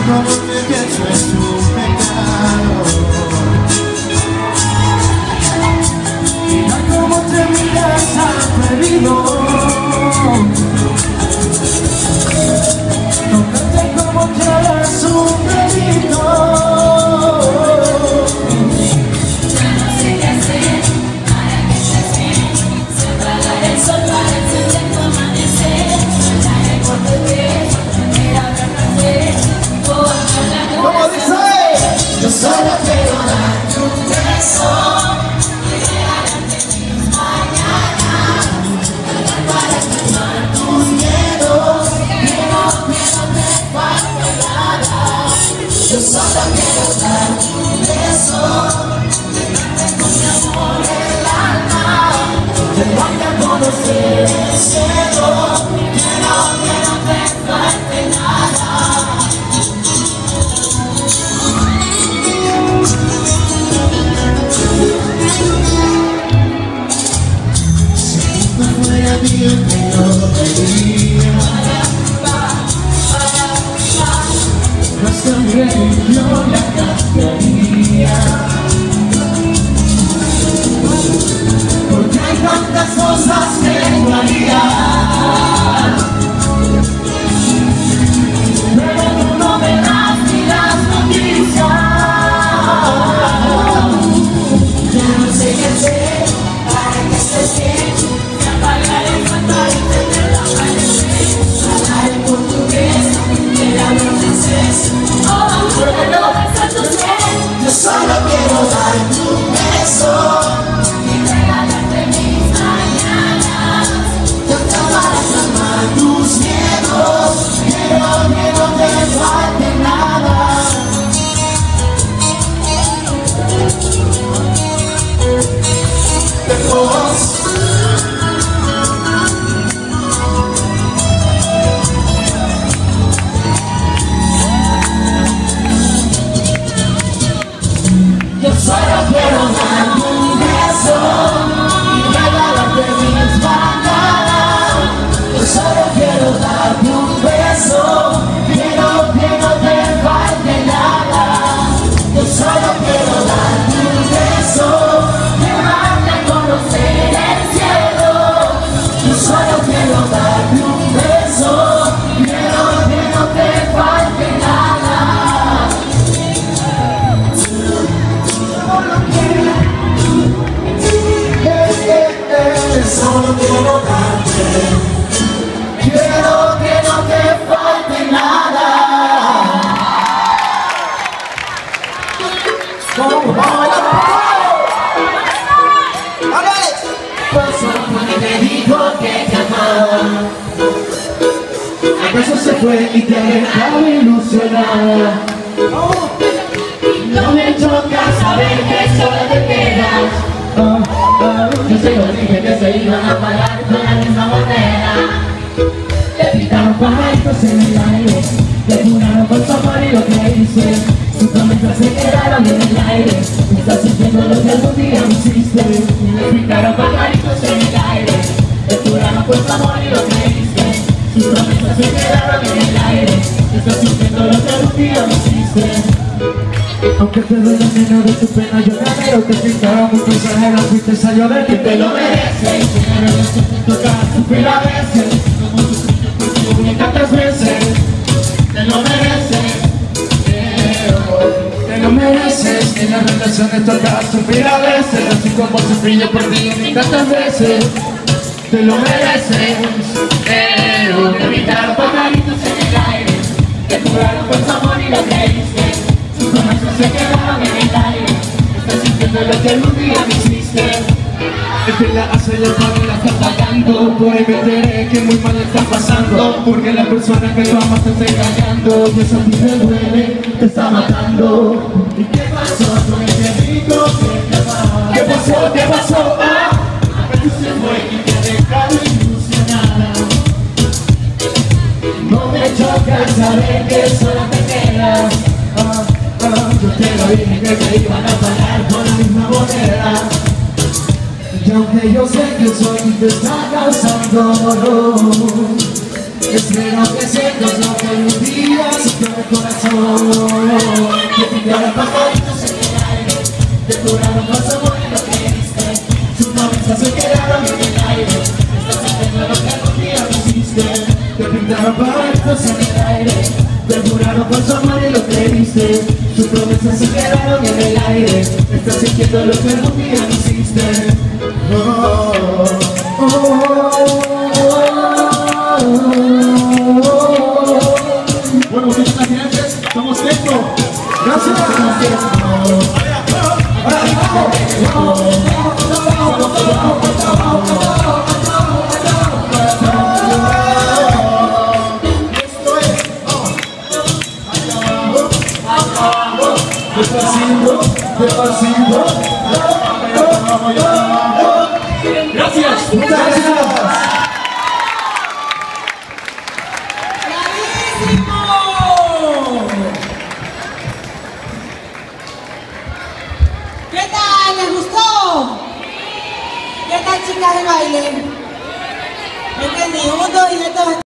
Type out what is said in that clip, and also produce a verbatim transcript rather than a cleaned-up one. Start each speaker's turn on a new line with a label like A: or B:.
A: Como te pienso es un pecado. Mira cómo te miras atrevido. Tocarte como quieras un delito.
B: Ya no sé qué hacer para que estés bien. Se apagar el sol para encender tu amanecer. Soltaré por tu piel, primera vez.
A: ¿Cómo dice?
B: Yo solo quiero darte un beso y regalarte mis mañanas, para calmar tus miedos. Quiero que no te falte nada. Yo solo quiero darte un beso, llenarte con mi amor el alma, llevarte a conocer el cielo. Quiero que no te falte nada.
A: Mío que no quería, nuestra religión la cambiaría, porque hay tantas cosas que no haría, pero tú no me das ni las noticias.
B: Ya no sé qué hacer para que estés bien. Apagaré el fantasma y tendré la amanecer. Hablaré portugués, el hablo francés. Oh, juro que no vas a tu ser. Yo solo quiero darte un beso y regalarte mis mañanas. Yo te para calmar tus miedos. Quiero que no te falte nada. Yo solo quiero darte un beso y regalarte mis mañanas. Yo solo quiero darte un beso, quiero que no te falte nada. Yo solo quiero darte un beso, llevarte a conocer el cielo. Yo solo quiero darte un beso, quiero que no te falte nada.
A: Solo quiero darte,
B: Quiero que no te falte nada.
A: ¿cómo? ¡Vamos a bailar!
B: Pasó cuando te dijo que te amaba.
A: ¿Acaso se fue y te ha dejado ilusionada?
B: No me choca saber que solo te quedas.
A: Ah, ah,
B: Yo se lo dije que se iban a pagar con la misma moneda. Te pintaron pajaritos en el aire, te juraron por tu amor y lo que hice. Sus promesas se quedaron en el aire. Estás sintiendo lo que algún día me hiciste. Te pintaron pajaritos en el aire, te juraron por tu amor y lo que hice. Sus promesas se quedaron en el aire. Estás sintiendo lo que algún día me hiciste.
A: aunque te duele menos de tu pena, yo ganero. Te pintaron un mensajero, fuiste salió de
B: Que te lo mereces, y que no eres tu tocar sufrir a veces. Como tu sueño por ti una tantas veces. Te lo mereces,
A: Te lo mereces, en las relaciones toca sufrir a veces, así como sufrí yo por ti ni tantas veces. Te lo mereces,
B: pero te pintaron pajaritos en el aire, te juraron por tu amor y lo creíste. Sus promesas se quedaron en el aire. Estás sintiendo lo que algún día me hiciste.
A: el que la hace la paga y la está pagando. Por ahí me enteré que muy mal le está pasando, porque la persona que tú amas te está engañando, y eso a ti te duele, te está matando.
B: ¿Y qué pasó con ese rico que te amaba?
A: ¿Qué pasó? ¿Qué pasó? Ah,
B: Que se fue y te ha dejado ilusionada. No me choca saber que solo te quedas.
A: ah, ah,
B: Yo te lo dije que te iban a pagar con la misma moneda.
A: y aunque yo sé que soy te está causando dolor, espero que sientas lo que un día
B: sintió el corazón. Te pintaron pajaritos en el aire, te juraron con su amor y lo creíste. Sus promesas se quedaron en el aire, estás sintiendo lo que algún día me hiciste. Te pintaron pajaritos en el aire, te juraron con su amor y lo creíste. Sus promesas se quedaron en el aire, estás sintiendo lo que algún día me hiciste. Oh, oh, oh, oh, oh.
A: Bueno, muchísimas gracias, somos Tecno. Gracias. Despacito, despacito. Gracias, muchas gracias.
C: ¿Qué tal? ¿Les gustó? ¿Qué tal, chicas de baile? ¿Entendí? Un, dos y de todo.